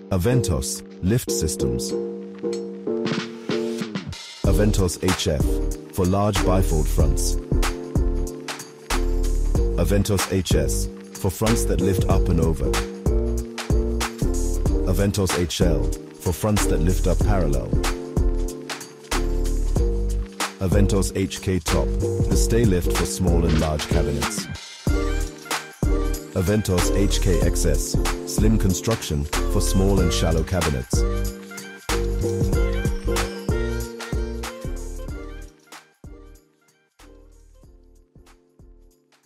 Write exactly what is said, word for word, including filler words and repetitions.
Aventos lift systems. Aventos H F for large bifold fronts. Aventos H S for fronts that lift up and over. Aventos H L for fronts that lift up parallel. Aventos H K Top, the stay lift for small and large cabinets. Aventos H K X S, slim construction for small and shallow cabinets.